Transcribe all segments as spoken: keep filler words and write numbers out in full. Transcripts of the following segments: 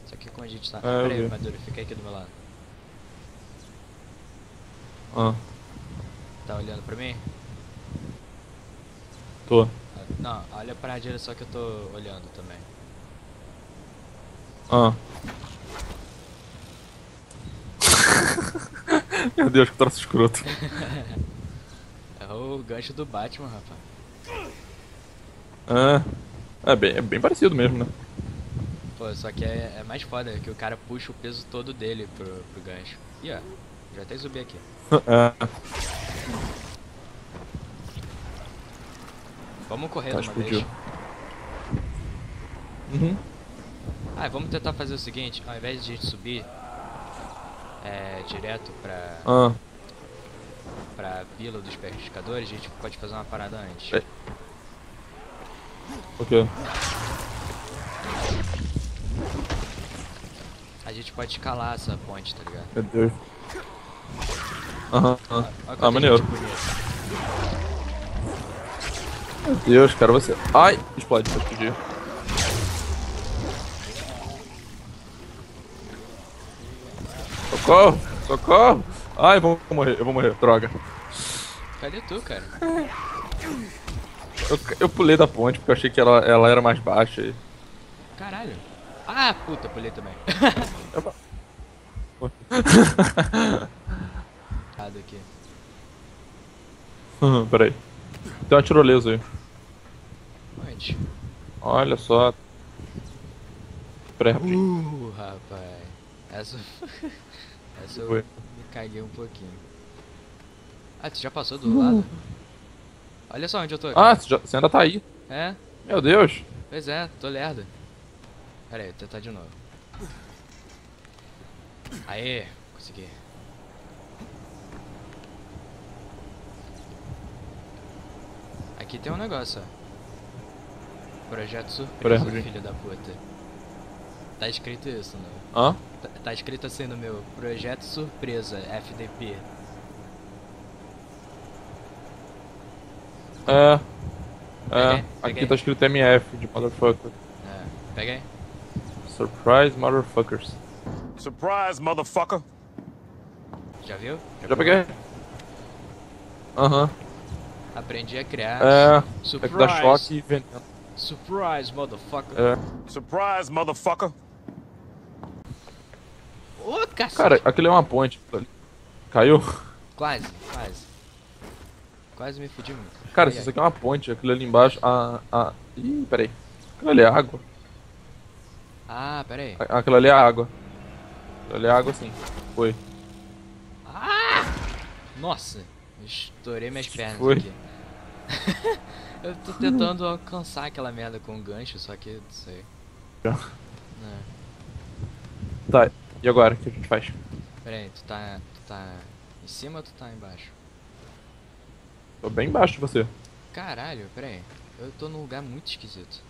Só que como a gente tá... É, Pera eu aí, vi. Maduro, fica aqui do meu lado. Ah, Tá olhando pra mim? tô. Ah, não, olha pra direção que eu tô olhando também. Ah. Meu Deus, que troço escroto. É o gancho do Batman, rapaz. É, é bem, é bem parecido mesmo, né? Pô, só que é, é mais foda que o cara puxa o peso todo dele pro, pro gancho. Ih, ó, já até subi aqui. É, Vamos correr tá, de uma vez. explodiu. Uhum. Ah, vamos tentar fazer o seguinte, ao invés de a gente subir é, direto pra, Ah, pra vila dos pescadores, a gente pode fazer uma parada antes. é. O quê? A gente pode escalar essa ponte, tá ligado? Meu Deus. Aham, aham. Olha Ah, quanta maneiro. gente bonita. Meu Deus, cara, você. Ai, explode, vai explodir. Socorro! Socorro! Ai, eu vou morrer, eu vou morrer, droga. Cadê tu, cara? Eu, eu pulei da ponte porque eu achei que ela, ela era mais baixa. E... Caralho. Ah, puta, pulei também. Opa. Errado aqui. Peraí. Tem uma tirolesa aí. Onde? Olha só. Pré Uh, rapaz. Essa... Essa eu Foi. me caguei um pouquinho. Ah, tu já passou do lado? Olha só onde eu tô, cara. Ah, você, já- você ainda tá aí. É? Meu Deus. Pois é, tô lerdo. Pera aí, vou tentar de novo. Aê, consegui. Aqui tem um negócio, ó. Projeto surpresa, Pera aí. filho da puta. Tá escrito isso, não? Hã? Tá, tá escrito assim no meu. Projeto surpresa, F D P. É. Peguei, É. peguei. Aqui tá escrito M F de motherfucker. É, pega aí. Surprise motherfuckers. Surprise, motherfucker. Já viu? Já pegou? peguei. Aham. Aprendi a criar. É. É Surprise! que dá choque e veneno. Surprise, motherfucker! É. Surprise, motherfucker. Ô, cacete! Cara, aquilo é uma ponte. Caiu? Quase, quase. Quase me fudi muito. Cara, Ai, se ai. isso aqui é uma ponte, aquilo ali embaixo. A. a... Ih, peraí. Aquilo ali é água. Ah, pera aí. A- Aquilo ali é água. Aquilo ali é água sim. Foi. Nossa, estourei minhas pernas Foi? aqui. Eu tô tentando alcançar aquela merda com um gancho, só que não sei. Já. É. Tá, e agora? O que a gente faz? Pera aí, tu tá, tu tá em cima ou tu tá embaixo? Tô bem embaixo de você. Caralho, pera aí. Eu tô num lugar muito esquisito.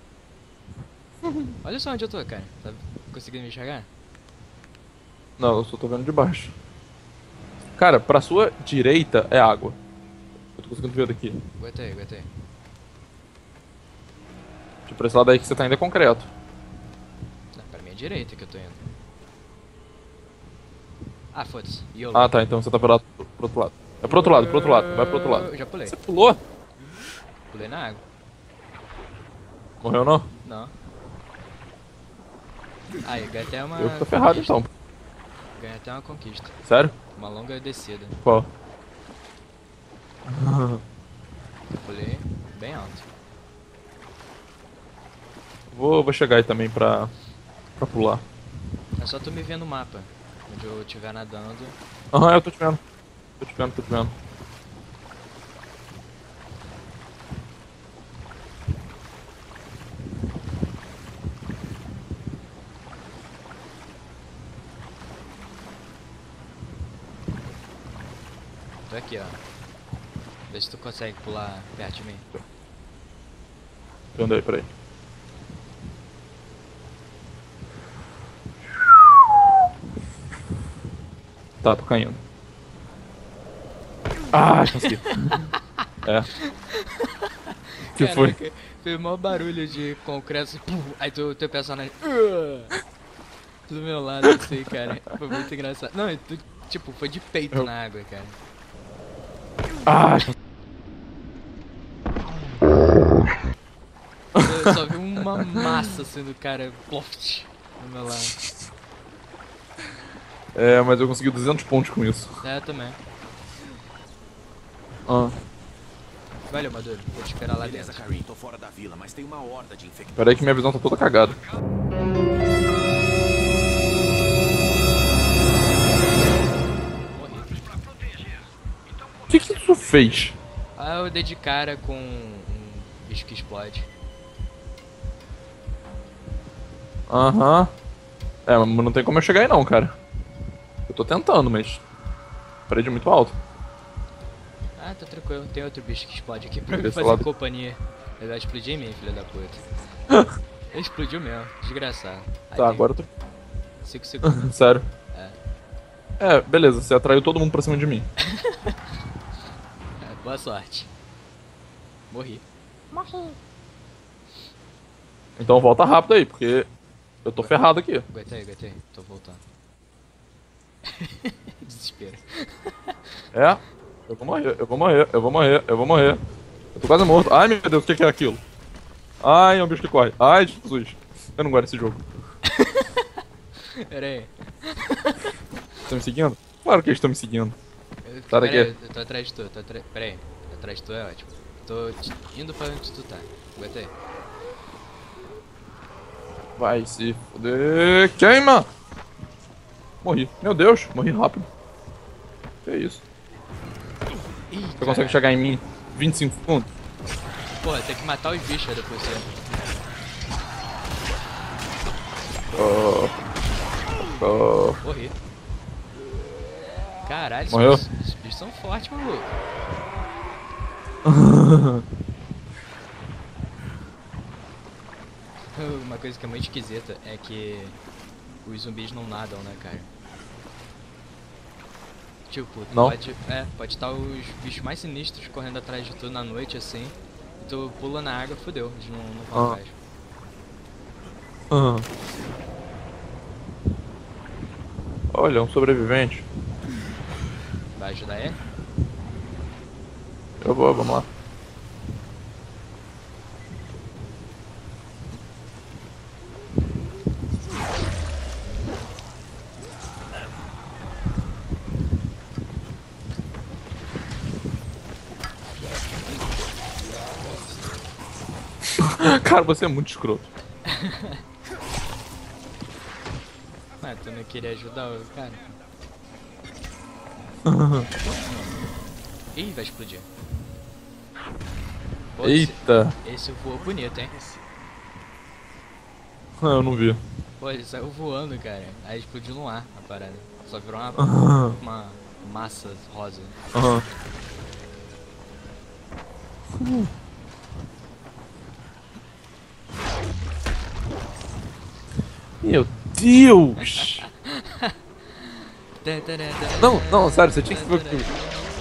Olha só onde eu tô, cara. Tá conseguindo me enxergar? Não, eu só tô vendo de baixo. Cara, pra sua direita é água. Eu tô conseguindo ver daqui. Aguentei, aguentei. Tipo, pra esse lado aí que você tá indo é concreto. Não, pra minha direita que eu tô indo. Ah, foda-se. YOLO. Ah, tá, então você tá pro, lado, pro outro lado. É pro outro lado, pro outro lado, vai pro outro lado. Eu já pulei. Você pulou? Pulei na água. Morreu não? Não. Aí, ganhei até uma. Eu que tô ferrado conquista. então. Ganhei até uma conquista. Sério? Uma longa descida. Qual? Pulei bem alto. Vou, vou chegar aí também pra, pra pular. É só tu me ver no mapa. Onde eu estiver nadando. Aham, eu tô te vendo. Tô te vendo, tô te vendo. Tô aqui, ó. Vê se tu consegue pular perto de mim. Eu andei, peraí. Tá, tô caindo. Ah, consegui. É. Que foi? Caraca, fez maior barulho de concreto assim, pum, aí tu, teu personagem. "Ugh". do meu lado assim, cara. Foi muito engraçado. Não, tu, tipo, foi de peito Eu- na água, cara. Ah, Eu só vi uma massa assim do cara, ploft, do meu lado. é, mas eu consegui duzentos pontos com isso. É, eu também. Ah, Valeu, Maduro. Vou te esperar lá Beleza, dentro. Karim, tô fora da vila, mas tem uma horda de infectados. pera aí que minha visão tá toda cagada. Morri. O que que isso fez? Ah, eu dei de cara com um bicho que explode. Aham. É, mas não tem como eu chegar aí não, cara. Eu tô tentando, mas... parede muito alto. Ah, tá tranquilo. Tem outro bicho que explode aqui pra me Desse fazer lado. companhia. Ele vai explodir em mim, filho da puta. Ele explodiu mesmo. Desgraçado. Aí Tá, tem agora eu tô... cinco segundos. Sério. É. É, beleza, você atraiu todo mundo pra cima de mim. É, boa sorte. Morri. Então volta rápido aí, porque eu tô ferrado aqui. Aguentei, aguentei. Tô voltando. Desespero. É, eu vou morrer, eu vou morrer, eu vou morrer, eu vou morrer. Eu tô quase morto. Ai meu Deus, o que que é aquilo? Ai, é um bicho que corre. Ai, Jesus. Eu não gosto desse jogo. Pera aí. Estão me seguindo? Claro que eles estão me seguindo. Eu, Sai pera daqui. aí, eu tô atrás de tu. Tô atra... Pera aí. Atrás de tu é ótimo. Tô te- indo pra onde tu tá. Aguentei. Vai se fuder. Queima! Morri. Meu Deus, morri rápido. Que isso? Ih, Você consegue chegar em mim vinte e cinco segundos? Pô, tem que matar os bichos depois você. Oh. Oh. Morri. Caralho, esses Morreu? bichos- esses bichos são fortes, maluco. Uma coisa que é muito esquisita é que os zumbis não nadam, né, cara? Tipo, tu Não? pode. É, pode estar os bichos mais sinistros correndo atrás de tu na noite assim. E tu pula na água, fodeu, eles não, não vão Ah. atrás. Ah. Olha, um sobrevivente. Vai ajudar ele? Eu vou, vamos lá. Cara, você é muito escroto. Ah, tu não queria ajudar o cara? Ih, vai explodir. Pô, esse, Eita, esse voou bonito, hein? eu não vi. Pô, ele saiu voando, cara. Aí explodiu no ar a parada. Só virou uma, Aham. uma massa rosa. Aham. Meu Deus! Não, não, sério, você tinha que ver o que.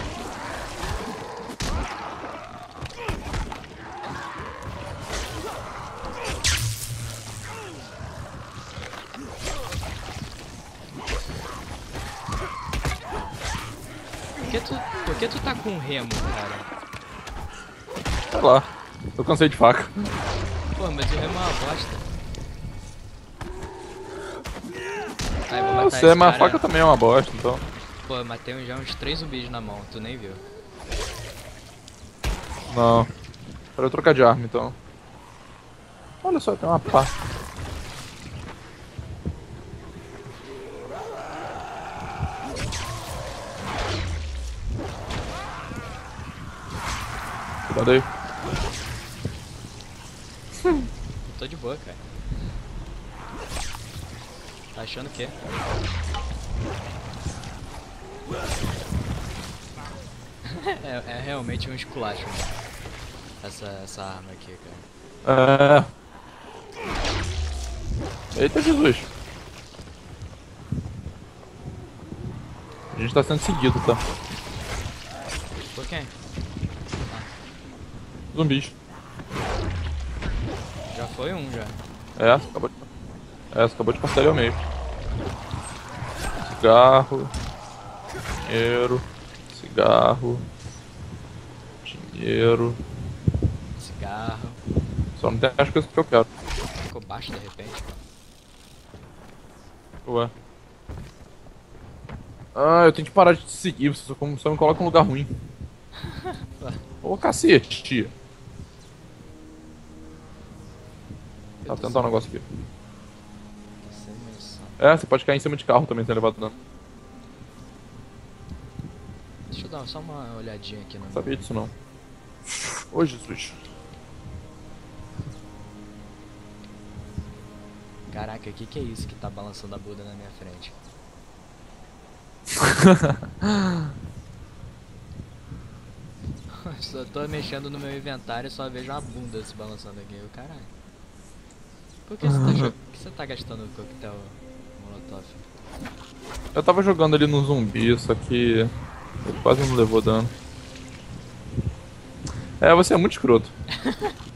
Por que tu, por que tu tá com um remo, cara? Sei lá. Eu cansei de faca. Pô, mas o remo é uma bosta. Ai, vou Eu matar sei, esse mas a cara. faca também é uma bosta, então. Pô, eu matei já uns três zumbis na mão, tu nem viu. Não. Pra eu trocar de arma, então. Olha só, tem uma pá. Cuidado aí. Tô de boa, cara. Tá achando o quê? é, é realmente um esculacho, né? Essa, essa arma aqui, cara. É. Eita Jesus. A gente tá sendo seguido, tá? Por quem? Zumbis. Já foi um, já. É, essa acabou de. Essa acabou de passar ali ao meio. cigarro, dinheiro, cigarro, dinheiro. Cigarro. Só não tem as coisas que eu quero. Ficou baixo de repente. Ué. Ah, eu tenho que parar de te seguir, você só, como- só me coloca em um lugar ruim. Ô cacete. Tá tentar um negócio aqui. Sem menção. É, você pode cair em cima de carro também, sem levar dano. Deixa eu dar só uma olhadinha aqui no Não sabia disso não. Ô Jesus. Caraca, o que, que é isso que tá balançando a Buda na minha frente? Só tô mexendo no meu inventário e só vejo uma bunda se balançando aqui. Eu, caralho. Por que você tá, jo- por que você tá gastando o coquetel molotov? Eu tava jogando ali no zumbi, só que ele quase não levou dano. É, você é muito escroto.